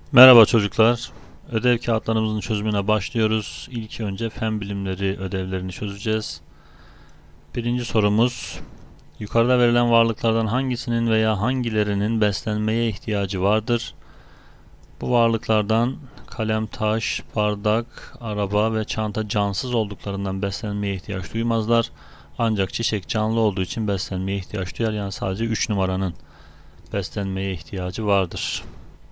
Merhaba çocuklar. Ödev kağıtlarımızın çözümüne başlıyoruz. İlk önce fen bilimleri ödevlerini çözeceğiz. Birinci sorumuz: yukarıda verilen varlıklardan hangisinin veya hangilerinin beslenmeye ihtiyacı vardır? Bu varlıklardan kalem, taş, bardak, araba ve çanta cansız olduklarından beslenmeye ihtiyaç duymazlar. Ancak çiçek canlı olduğu için beslenmeye ihtiyaç duyar. Yani sadece 3 numaranın beslenmeye ihtiyacı vardır.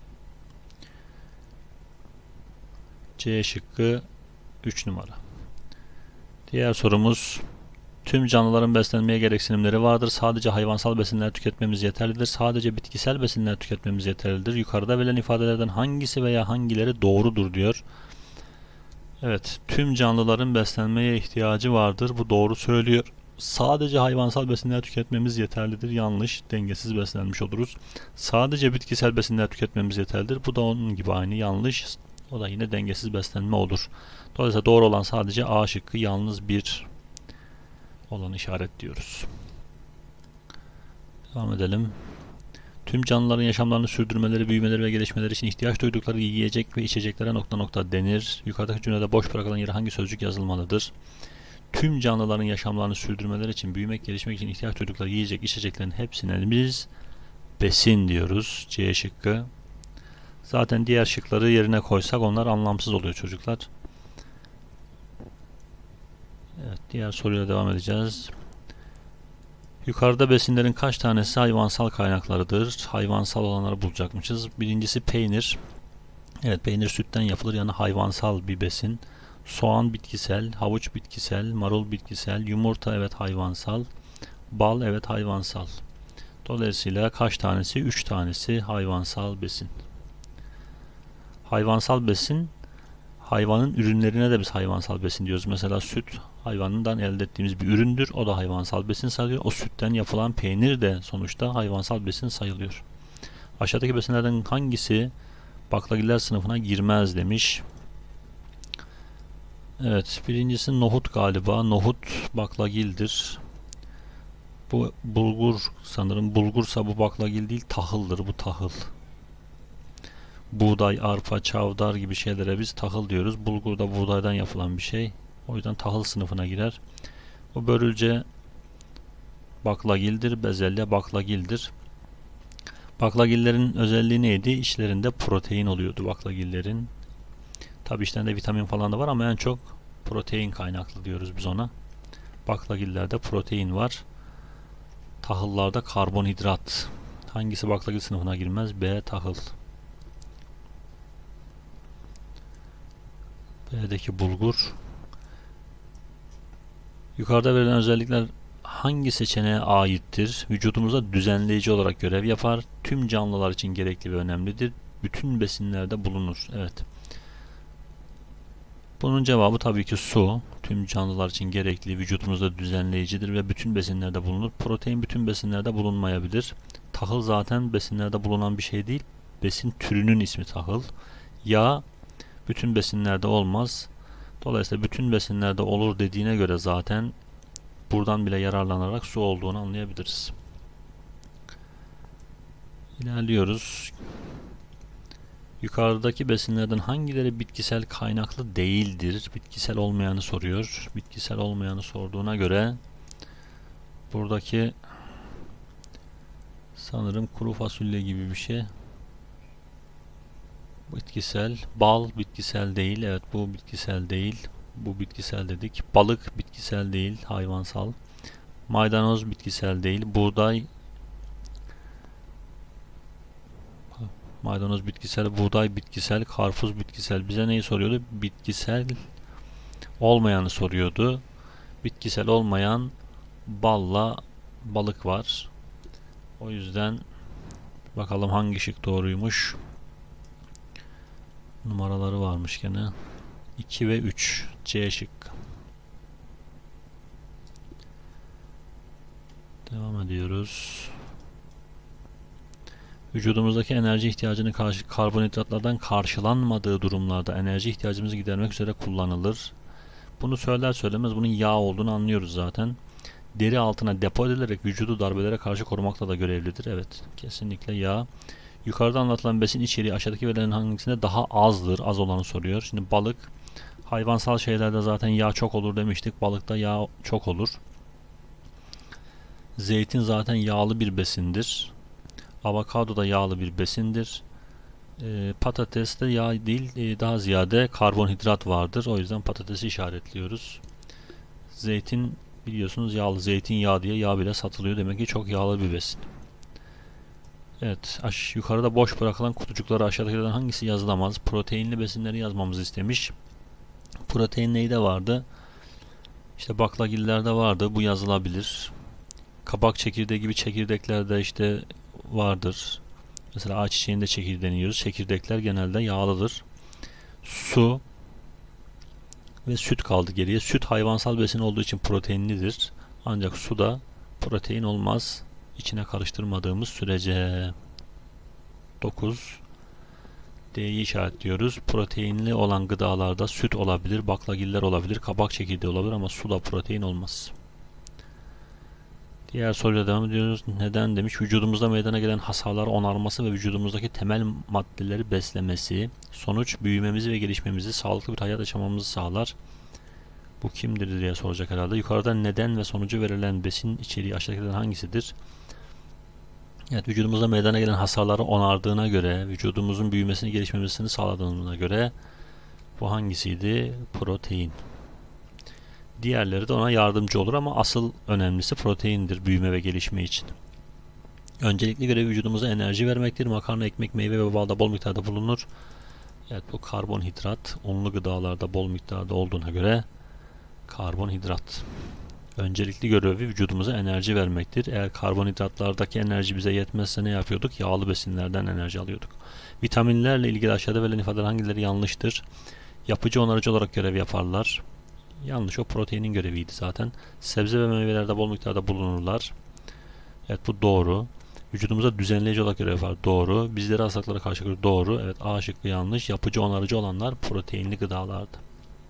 C şıkkı 3 numara. Diğer sorumuz: tüm canlıların beslenmeye gereksinimleri vardır. Sadece hayvansal besinler tüketmemiz yeterlidir. Sadece bitkisel besinler tüketmemiz yeterlidir. Yukarıda verilen ifadelerden hangisi veya hangileri doğrudur diyor. Evet, tüm canlıların beslenmeye ihtiyacı vardır. Bu doğru söylüyor. Sadece hayvansal besinler tüketmemiz yeterlidir. Yanlış, dengesiz beslenmiş oluruz. Sadece bitkisel besinler tüketmemiz yeterlidir. Bu da onun gibi aynı, yanlış. O da yine dengesiz beslenme olur. Dolayısıyla doğru olan sadece A şıkkı, yalnız bir olan işaretliyoruz. Devam edelim. Tüm canlıların yaşamlarını sürdürmeleri, büyümeleri ve gelişmeleri için ihtiyaç duydukları yiyecek ve içeceklere nokta nokta denir. Yukarıdaki cümlede boş bırakılan yere hangi sözcük yazılmalıdır? Tüm canlıların yaşamlarını sürdürmeleri için, büyümek, gelişmek için ihtiyaç duydukları yiyecek, içeceklerin hepsine biz besin diyoruz. C şıkkı. Zaten diğer şıkları yerine koysak onlar anlamsız oluyor çocuklar. Evet, diğer soruyla devam edeceğiz. Yukarıda besinlerin kaç tanesi hayvansal kaynaklarıdır? Hayvansal olanları bulacakmışız. Birincisi peynir. Evet, peynir sütten yapılır, yani hayvansal bir besin. Soğan bitkisel, havuç bitkisel, marul bitkisel, yumurta evet hayvansal, bal evet hayvansal. Dolayısıyla kaç tanesi? 3 tanesi hayvansal besin. Hayvansal besin, hayvanın ürünlerine de biz hayvansal besin diyoruz. Mesela süt hayvanından elde ettiğimiz bir üründür. O da hayvansal besin sayılıyor. O sütten yapılan peynir de sonuçta hayvansal besin sayılıyor. Aşağıdaki besinlerden hangisi baklagiller sınıfına girmez demiş. Evet, birincisi nohut galiba. Nohut baklagildir. Bu bulgur sanırım. Bulgursa bu baklagil değil, tahıldır. Bu tahıl. Buğday, arpa, çavdar gibi şeylere biz tahıl diyoruz. Bulgur da buğdaydan yapılan bir şey. O yüzden tahıl sınıfına girer. Bu börülce baklagildir. Bezelye baklagildir. Baklagillerin özelliği neydi? İçlerinde protein oluyordu baklagillerin. Tabi içlerinde vitamin falan da var ama en çok protein kaynaklı diyoruz biz ona. Baklagillerde protein var. Tahıllarda karbonhidrat. Hangisi baklagil sınıfına girmez? B tahıl. B'deki bulgur. Yukarıda verilen özellikler hangi seçeneğe aittir? Vücudumuzda düzenleyici olarak görev yapar. Tüm canlılar için gerekli ve önemlidir. Bütün besinlerde bulunur. Evet. Bunun cevabı tabii ki su. Tüm canlılar için gerekli, vücudumuzda düzenleyicidir ve bütün besinlerde bulunur. Protein bütün besinlerde bulunmayabilir. Tahıl zaten besinlerde bulunan bir şey değil. Besin türünün ismi tahıl. Yağ bütün besinlerde olmaz. Dolayısıyla bütün besinlerde olur dediğine göre zaten buradan bile yararlanarak su olduğunu anlayabiliriz. İlerliyoruz. Yukarıdaki besinlerden hangileri bitkisel kaynaklı değildir? Bitkisel olmayanı soruyor. Bitkisel olmayanı sorduğuna göre buradaki sanırım kuru fasulye gibi bir şey. Bitkisel. Bal bitkisel değil. Evet, bu bitkisel değil. Bu bitkisel dedik. Balık bitkisel değil, hayvansal. Maydanoz bitkisel değil. Maydanoz bitkisel, buğday bitkisel, karpuz bitkisel. Bize neyi soruyordu? Bitkisel olmayanı soruyordu. Bitkisel olmayan balla balık var. O yüzden bakalım hangi şık doğruymuş. Numaraları varmış gene. 2 ve 3. C şık. Devam ediyoruz. Vücudumuzdaki enerji ihtiyacını karbonhidratlardan karşılanmadığı durumlarda enerji ihtiyacımızı gidermek üzere kullanılır. Bunu söyler söylemez bunun yağ olduğunu anlıyoruz zaten. Deri altına depo edilerek vücudu darbelere karşı korumakla da görevlidir. Evet, kesinlikle yağ. Yukarıda anlatılan besin içeriği aşağıdaki verilen hangisinde daha azdır? Az olanı soruyor. Şimdi balık, hayvansal şeylerde zaten yağ çok olur demiştik. Balıkta yağ çok olur. Zeytin zaten yağlı bir besindir. Avokado da yağlı bir besindir. Patateste yağ değil, daha ziyade karbonhidrat vardır. O yüzden patatesi işaretliyoruz. Zeytin biliyorsunuz yağlı, zeytinyağı diye yağ bile satılıyor. Demek ki çok yağlı bir besin. Evet, yukarıda boş bırakılan kutucuklara aşağıdakilerden hangisi yazılamaz? Proteinli besinleri yazmamızı istemiş. Protein neyde vardı? İşte baklagillerde vardı. Bu yazılabilir. Kabak çekirdeği gibi çekirdeklerde işte vardır. Mesela ayçiçeğinde çekirdeğini yiyoruz. Çekirdekler genelde yağlıdır. Su ve süt kaldı geriye. Süt hayvansal besin olduğu için proteinlidir. Ancak su da protein olmaz. İçine karıştırmadığımız sürece. 9. D'yi işaretliyoruz. Proteinli olan gıdalarda süt olabilir, baklagiller olabilir, kabak çekirdeği olabilir ama su da protein olmaz. Diğer soruyla devam ediyoruz. Neden demiş? Vücudumuzda meydana gelen hasarları onarması ve vücudumuzdaki temel maddeleri beslemesi. Sonuç büyümemizi ve gelişmemizi, sağlıklı bir hayat yaşamamızı sağlar. Bu kimdir diye soracak herhalde. Yukarıda neden ve sonucu verilen besin içeriği aşağıdakilerden hangisidir? Evet, vücudumuzda meydana gelen hasarları onardığına göre, vücudumuzun büyümesini, gelişmemesini sağladığına göre bu hangisiydi? Protein. Diğerleri de ona yardımcı olur ama asıl önemlisi proteindir büyüme ve gelişme için. Öncelikli görevi vücudumuza enerji vermektir. Makarna, ekmek, meyve ve balda bol miktarda bulunur. Evet, bu karbonhidrat, unlu gıdalarda bol miktarda olduğuna göre karbonhidrat. Öncelikli görevi vücudumuza enerji vermektir. Eğer karbonhidratlardaki enerji bize yetmezse ne yapıyorduk? Yağlı besinlerden enerji alıyorduk. Vitaminlerle ilgili aşağıda verilen ifadeler hangileri yanlıştır? Yapıcı, onarıcı olarak görev yaparlar. Yanlış, o proteinin göreviydi zaten. Sebze ve meyvelerde bol miktarda bulunurlar. Evet, bu doğru. Vücudumuza düzenleyici olarak görev yapar. Doğru. Bizleri hastalıklara karşı korur. Doğru. Evet, A şıkkı yanlış. Yapıcı, onarıcı olanlar proteinli gıdalardı.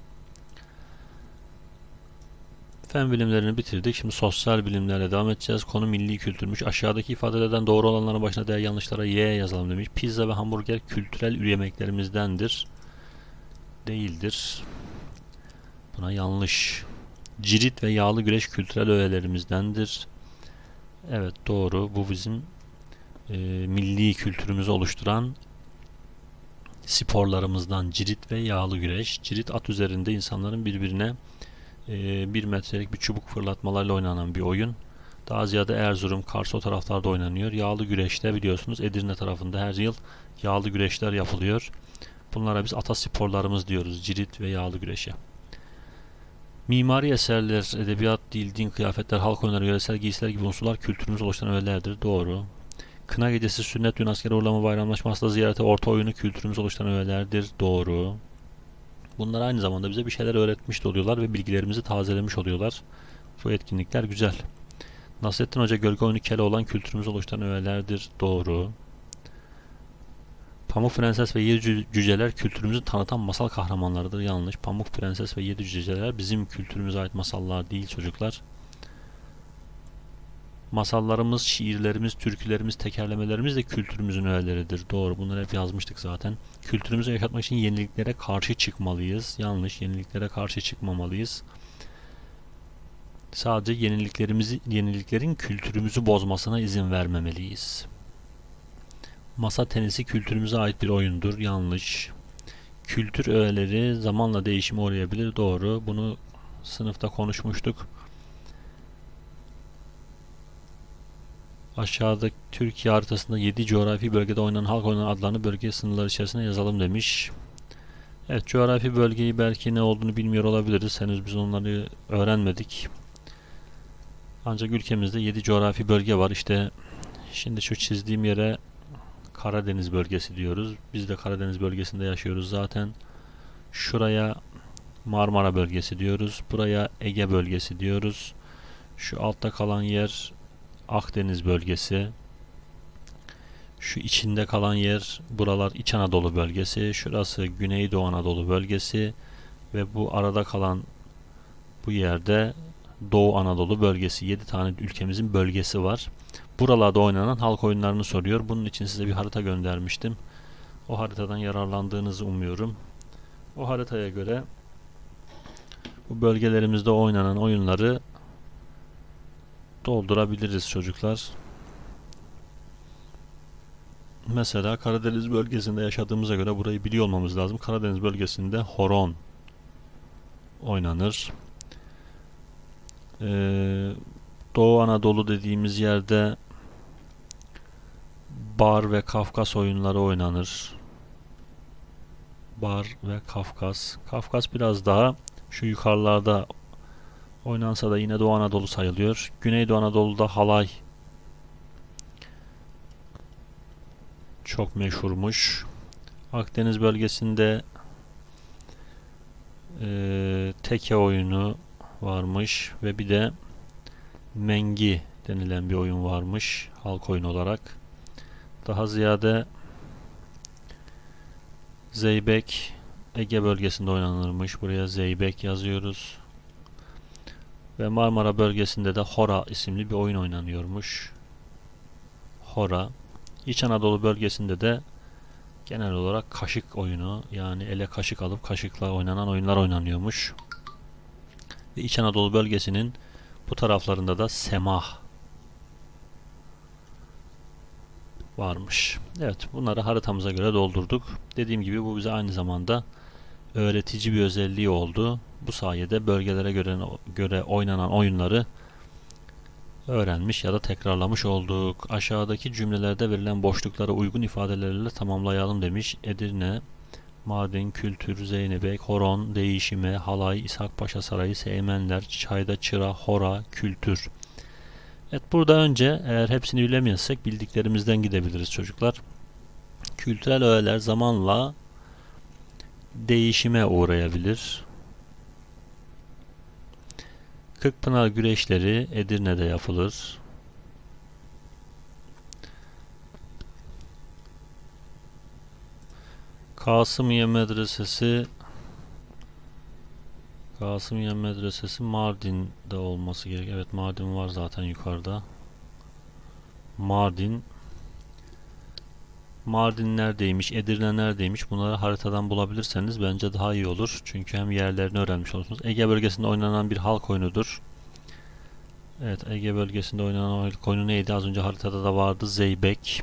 Fen bilimlerini bitirdik. Şimdi sosyal bilimlerle devam edeceğiz. Konu milli kültürmüş. Aşağıdaki ifadelerden doğru olanların başına değer, yanlışlara Y yazalım demiş. Pizza ve hamburger kültürel yemeklerimizdendir. Değildir. Buna yanlış. Cirit ve yağlı güreş kültürel öğelerimizdendir. Evet, doğru. Bu bizim milli kültürümüzü oluşturan sporlarımızdan cirit ve yağlı güreş. Cirit, at üzerinde insanların birbirine 1 metrelik bir çubuk fırlatmalarla oynanan bir oyun. Daha ziyade Erzurum, Kars o taraflarda oynanıyor. Yağlı güreşte biliyorsunuz Edirne tarafında her yıl yağlı güreşler yapılıyor. Bunlara biz atasporlarımız diyoruz. Cirit ve yağlı güreşe. Mimari eserler, edebiyat, dil, din, kıyafetler, halk oyunları, yöresel giysiler gibi unsurlar kültürümüzü oluşturan öğelerdir. Doğru. Kına gecesi, sünnet, düğün, asker uğurlama, bayramlaşma, hasta ziyareti, orta oyunu kültürümüzü oluşturan öğelerdir. Doğru. Bunlar aynı zamanda bize bir şeyler öğretmiş de oluyorlar ve bilgilerimizi tazelemiş oluyorlar. Bu etkinlikler güzel. Nasrettin Hoca, gölge oyunu, Keloğlan kültürümüzü oluşturan öğelerdir. Doğru. Pamuk Prenses ve Yedi Cüceler kültürümüzü tanıtan masal kahramanlarıdır. Yanlış. Pamuk Prenses ve Yedi Cüceler bizim kültürümüze ait masallar değil çocuklar. Masallarımız, şiirlerimiz, türkülerimiz, tekerlemelerimiz de kültürümüzün öğeleridir. Doğru. Bunları hep yazmıştık zaten. Kültürümüzü yaşatmak için yeniliklere karşı çıkmalıyız. Yanlış. Yeniliklere karşı çıkmamalıyız. Sadece yeniliklerin kültürümüzü bozmasına izin vermemeliyiz. Masa tenisi kültürümüze ait bir oyundur. Yanlış. Kültür öğeleri zamanla değişime uğrayabilir. Doğru. Bunu sınıfta konuşmuştuk. Aşağıda Türkiye haritasında 7 coğrafi bölgede oynanan halk oyunları adlarını bölge sınırları içerisinde yazalım demiş. Evet, coğrafi bölgeyi belki ne olduğunu bilmiyor olabiliriz. Henüz biz onları öğrenmedik. Ancak ülkemizde 7 coğrafi bölge var. İşte şimdi şu çizdiğim yere Karadeniz bölgesi diyoruz. Biz de Karadeniz bölgesinde yaşıyoruz zaten. Şuraya Marmara bölgesi diyoruz. Buraya Ege bölgesi diyoruz. Şu altta kalan yer Akdeniz bölgesi. Şu içinde kalan yer, buralar İç Anadolu bölgesi. Şurası Güneydoğu Anadolu bölgesi. Ve bu arada kalan bu yerde Doğu Anadolu bölgesi. 7 tane ülkemizin bölgesi var. buralarda oynanan halk oyunlarını soruyor. Bunun için size bir harita göndermiştim. O haritadan yararlandığınızı umuyorum. O haritaya göre bu bölgelerimizde oynanan oyunları doldurabiliriz çocuklar. Mesela Karadeniz bölgesinde yaşadığımıza göre burayı biliyor olmamız lazım. Karadeniz bölgesinde horon oynanır. Doğu Anadolu dediğimiz yerde Bar ve Kafkas oyunları oynanır. Bar ve Kafkas. Kafkas biraz daha şu yukarılarda oynansa da yine Doğu Anadolu sayılıyor. Güneydoğu Anadolu'da halay çok meşhurmuş. Akdeniz bölgesinde teke oyunu varmış ve bir de mengi denilen bir oyun varmış halk oyunu olarak. Daha ziyade zeybek Ege bölgesinde oynanırmış. Buraya zeybek yazıyoruz. Ve Marmara bölgesinde de hora isimli bir oyun oynanıyormuş. Hora. İç Anadolu bölgesinde de genel olarak kaşık oyunu, yani ele kaşık alıp kaşıkla oynanan oyunlar oynanıyormuş. Ve İç Anadolu bölgesinin bu taraflarında da semah varmış. Evet, bunları haritamıza göre doldurduk. Dediğim gibi bu bize aynı zamanda öğretici bir özelliği oldu. Bu sayede bölgelere göre oynanan oyunları öğrenmiş ya da tekrarlamış olduk. Aşağıdaki cümlelerde verilen boşluklara uygun ifadelerle tamamlayalım demiş. Edirne, Mardin, Kültür, Zeynepek, Horon, Değişime, Halay, İshak Paşa Sarayı, Seymenler, Çayda Çıra, Hora, Kültür. Evet, burada önce eğer hepsini bilemezsek bildiklerimizden gidebiliriz çocuklar. Kültürel öğeler zamanla değişime uğrayabilir. Kırkpınar güreşleri Edirne'de yapılır. Kasımiye Medresesi Mardin'de olması gerek. Evet, Mardin var zaten yukarıda. Mardin neredeymiş, Edirne neredeymiş, bunları haritadan bulabilirseniz bence daha iyi olur. Çünkü hem yerlerini öğrenmiş olursunuz. Ege bölgesinde oynanan bir halk oyunudur. Evet, Ege bölgesinde oynanan halk oyunu neydi? Az önce haritada da vardı. Zeybek.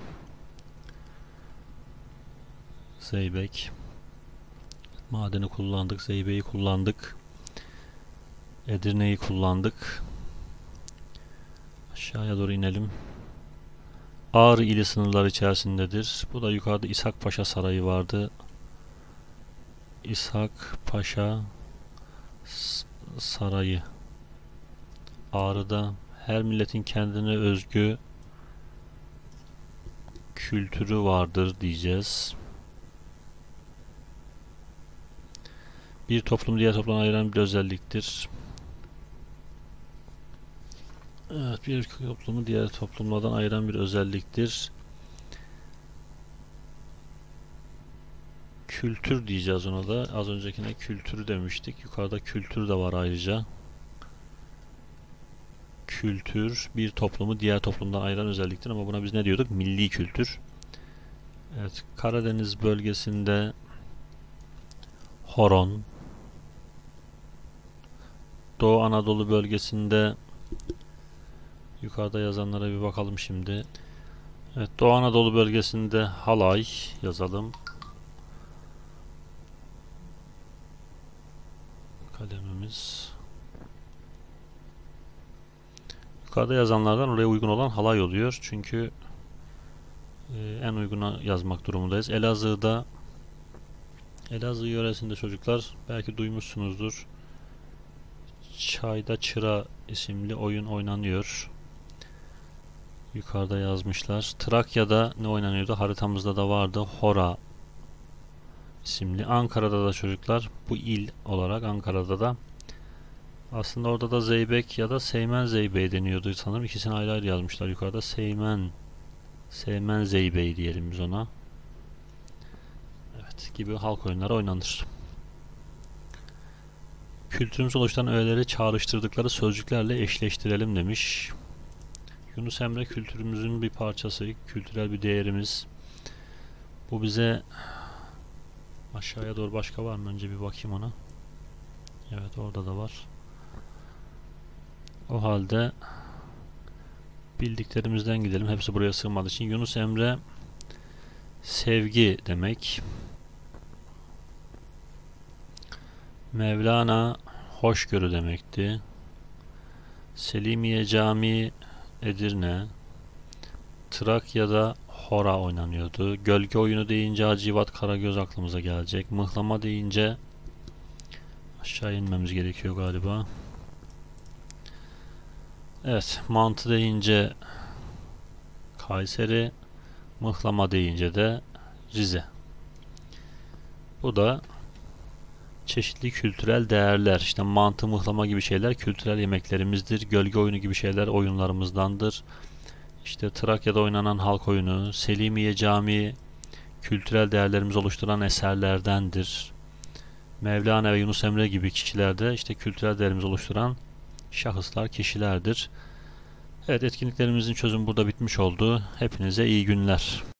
Madeni kullandık, Zeybe'yi kullandık. Edirne'yi kullandık. Aşağıya doğru inelim. Ağrı ili sınırları içerisindedir. Bu da yukarıda İshak Paşa Sarayı vardı. İshak Paşa Sarayı. Ağrı'da her milletin kendine özgü kültürü vardır diyeceğiz. Bir toplum diğer toplumdan ayıran bir özelliktir. Evet, bir toplumu diğer toplumlardan ayıran bir özelliktir. Kültür diyeceğiz ona da. Az öncekine kültürü demiştik. Yukarıda kültür de var ayrıca. Kültür bir toplumu diğer toplumdan ayıran özelliktir ama buna biz ne diyorduk? Milli kültür. Evet, Karadeniz bölgesinde horon. Doğu Anadolu bölgesinde yukarıda yazanlara bir bakalım şimdi. Evet, Doğu Anadolu bölgesinde halay yazalım. Kalemimiz. Yukarıda yazanlardan oraya uygun olan halay oluyor. Çünkü en uyguna yazmak durumundayız. Elazığ yöresinde çocuklar belki duymuşsunuzdur. Çayda Çıra isimli oyun oynanıyor. Yukarıda yazmışlar. Trakya'da ne oynanıyordu? Haritamızda da vardı. Hora isimli. Ankara'da da çocuklar, bu il olarak Ankara'da da aslında orada da zeybek ya da seymen zeybeği deniyordu sanırım. İkisini ayrı ayrı yazmışlar. Yukarıda seymen zeybeği diyelim biz ona. Evet, gibi halk oyunları oynanır. Kültürümüzü oluşturan öğeleri çağrıştırdıkları sözcüklerle eşleştirelim demiş. Yunus Emre kültürümüzün bir parçası, kültürel bir değerimiz. Bu bize aşağıya doğru başka var mı? Önce bir bakayım ona. Evet, orada da var. O halde bildiklerimizden gidelim. Hepsi buraya sığmadığı için. Yunus Emre sevgi demek. Mevlana hoşgörü demekti. Selimiye Camii Edirne. Trakya'da hora oynanıyordu. Gölge oyunu deyince Hacivat Karagöz aklımıza gelecek. Mıhlama deyince aşağı inmemiz gerekiyor galiba. Evet, mantı deyince Kayseri, mıhlama deyince de Rize. Bu da çeşitli kültürel değerler. İşte mantı, mıhlama gibi şeyler kültürel yemeklerimizdir. Gölge oyunu gibi şeyler oyunlarımızdandır. İşte Trakya'da oynanan halk oyunu, Selimiye Camii kültürel değerlerimizi oluşturan eserlerdendir. Mevlana ve Yunus Emre gibi kişiler de işte kültürel değerimizi oluşturan şahıslar, kişilerdir. Evet, etkinliklerimizin çözümü burada bitmiş oldu. Hepinize iyi günler.